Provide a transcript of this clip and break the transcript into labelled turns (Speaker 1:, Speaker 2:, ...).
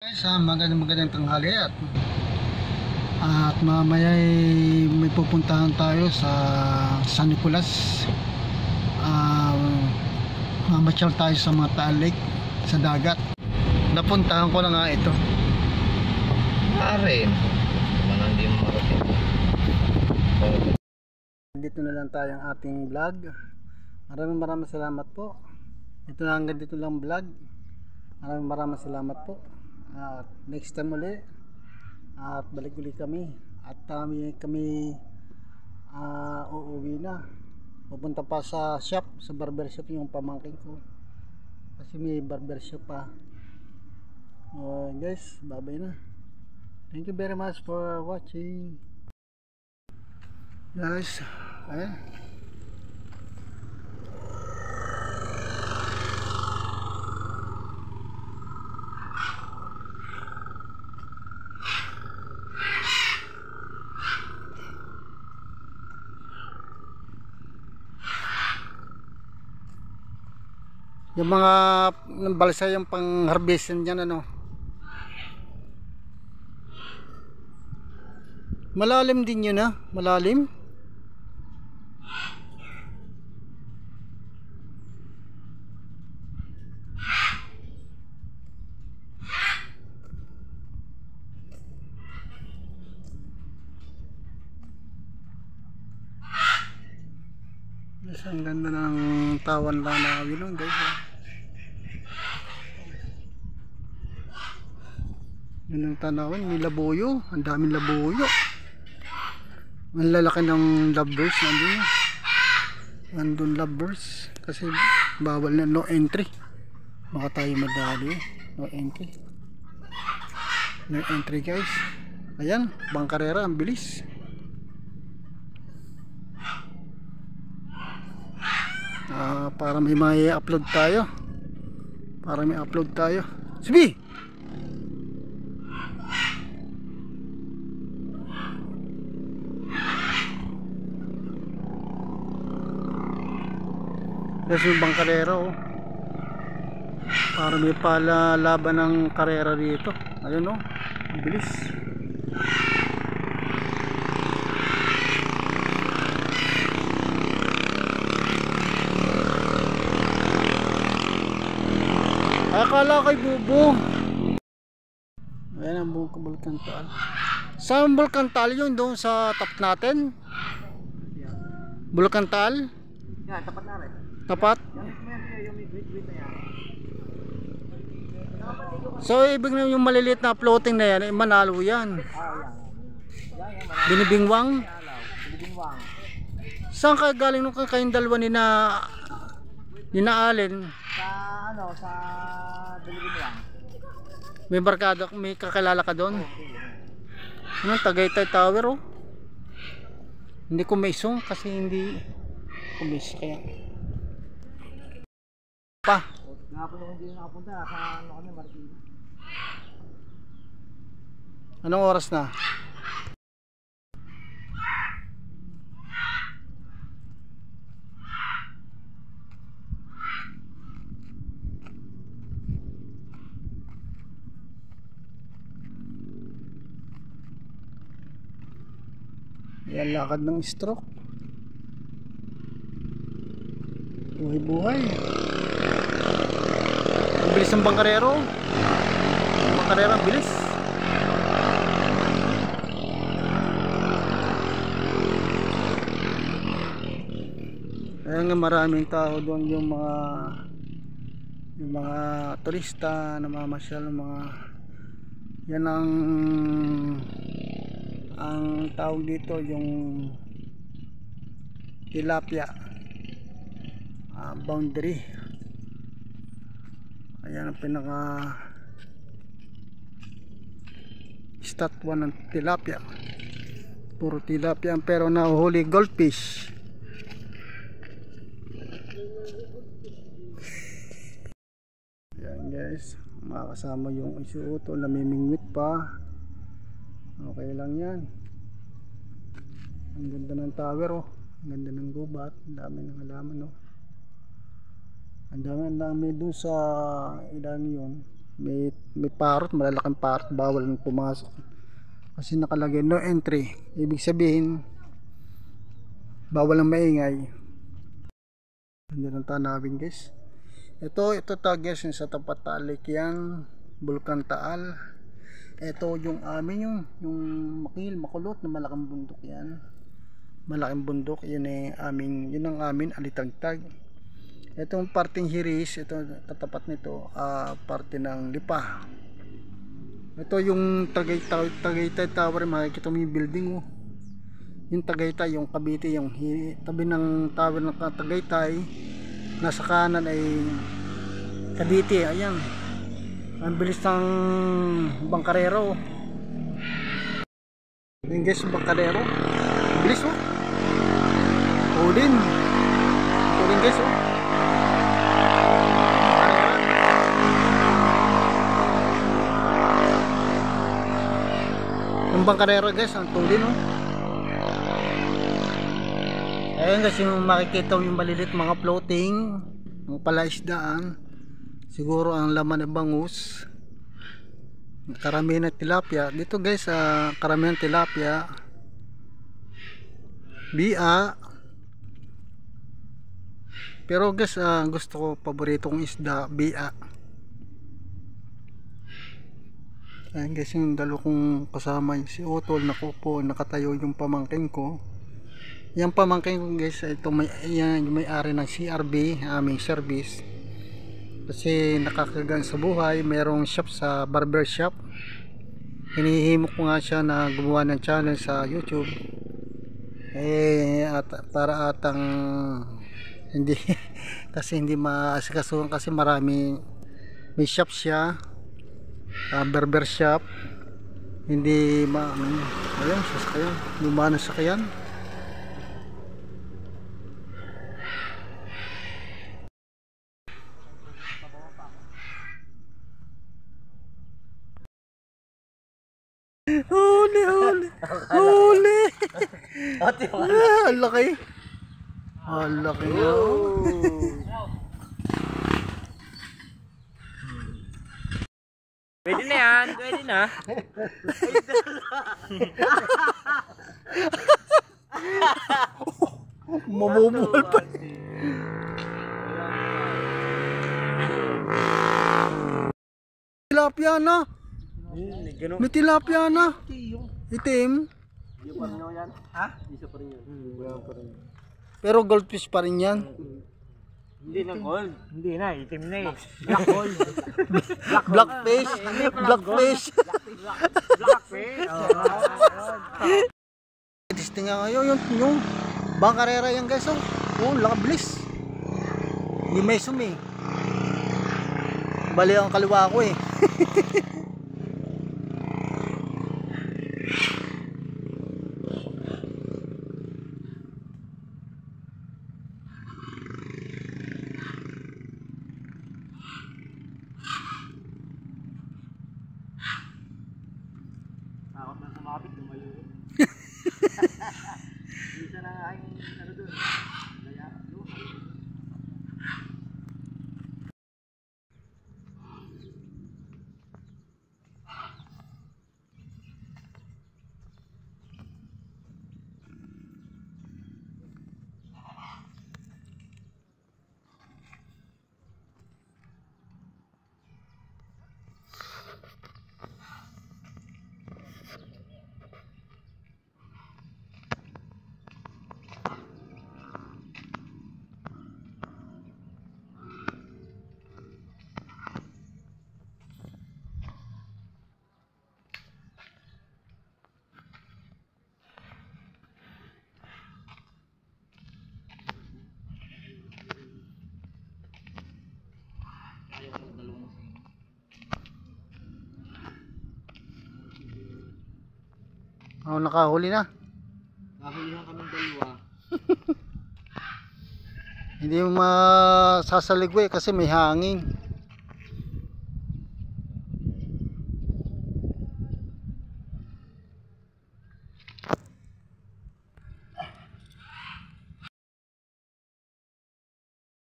Speaker 1: Guys, magandang tanghali at mamaya may pupuntahan tayo sa San Nicolas. Mamasyal tayo sa mga Taal Lake sa dagat. Napuntahan ko na nga ito.
Speaker 2: Maaari naman hindi mo marating.
Speaker 1: Dito na lang tayo ang ating vlog. Maraming salamat po. Ito na, hanggang dito lang vlog. Maraming salamat po. At next time ulit at balik ulit kami at kami uuwi na, pupunta pa sa shop, sa barber shop yung pamangkin ko kasi may barber shop pa. Guys, bye bye na. Thank you very much for watching guys. Ayan, yung mga balsa yung pang harvest yan, ano, malalim din yun, malalim. Yes, ang ganda ng tawan lang na wilong guys. Yun ang tanawin, may labuyo, ang daming labuyo. Ang lalaki ng lovebirds nandun lovebirds kasi bawal na, no entry. Baka tayo madali, no entry guys. Ayan, bangkarera, ang bilis. Para may upload tayo, Sibi! Yes, yung bang karera, para may palalaban ng karera dito. Ayun, ang bilis. Akala kay bubo. Ayan ang Bulkan Taal. Saan Bulkan Taal yun? Doon sa top natin? Bulkan Taal?
Speaker 2: Yeah, tapat na rin.
Speaker 1: Tapat? So ibig na yung maliliit na floating na yan, Manalo yan. Binibingwang? Saan ka galing nung kayong dalawa ni na Allen?
Speaker 2: Sa Binibingwang.
Speaker 1: May barkada, may kakilala ka doon? Anong Tagaytay Tower, Hindi ko may song kasi hindi kumis kaya. Pa.
Speaker 2: Nakapun ako hindi nakapunta sa Marikina.
Speaker 1: Anong oras na? Yan, lakad ng stroke. Buhay. Ang bilis ng bangkarero. Ang bilis. Kaya nga maraming tao doon, yung mga turista na mamasyal, yan ang tawag dito, yung tilapia boundary. Ayan ang pinaka statwa ng tilapia. Puro tilapia pero nahuhuli goldfish. Ayan guys, makakasama yung isuoto, namimingwit pa. Okay lang yan. Ang ganda ng tower, ang ganda ng gubat, ang dami ng halaman, ang dami dun sa ilan yun, may parot, malalaking parot, bawal nang pumasok kasi nakalagay no entry, ibig sabihin bawal ang maingay. Hindi lang tanawin guys. Ito guys yung sa tapat Talikyan, Bulkan Taal. Ito yung amin yung makulot na malaking bundok yan. Malaking bundok, yun ang amin Alitagtag. Itong parting Hiris, ito tatapat nito, parte ng Lipa. Ito yung Tagaytay Tower, makikita mo yung building oh. Yung Tagaytay, yung Cavite, yung tabi ng tower ng Tagaytay, nasa kanan ay Cavite, ayan. Ang bilis ng bangkarero. Yung guys, bangkarero. Bilis oh. Ulin guys oh. Yung bangkarero guys, ang tulin oh. Ayun guys, yung makikita yung malilit mga floating, mga palaisdaan. Siguro ang laman ng bangus. Karamihan ng tilapia. Dito guys, karamihan tilapia. Bia. Pero guys, gusto ko, paborito kong isda, bia. Ayun guys, yung dalawa kong kasama, si Otol, nakupo, nakatayo yung pamangkin ko. Yung pamangkin ko guys, ito yung may-ari ng CRB, aming service. Kasi nakakagan sa buhay, merong shop sa barber shop. Hinihimok ko nga siya na gumawa ng channel sa YouTube. Para atang hindi kasi hindi maasikasuhan kasi marami, may shop siya, barber shop. Hindi ayun, sasakyan, lumana sasakyan. Huli. Ang laki. Ang laki na.
Speaker 2: Pwede na yan, pwede na.
Speaker 1: Mabubuhal pa. Tilapia na. May tilapia na. Itim. Pero goldfish pa rin yan.
Speaker 2: Hindi na gold.
Speaker 3: Hindi na, itim na eh. Black gold.
Speaker 1: Blackfish. Blackfish.
Speaker 3: Blackfish.
Speaker 1: Testing nga ngayon yung bangkarera yan guys oh. Oh, lakablis. Hindi may sumi. Bali ang kaliwa ko eh.
Speaker 2: Takot na sumapit, lumayo. Isa na nga yung ano doon.
Speaker 1: Oh, nakahuli na.
Speaker 2: Nahulihan kami dalawa.
Speaker 1: Hindi mo masasaligway kasi may hangin.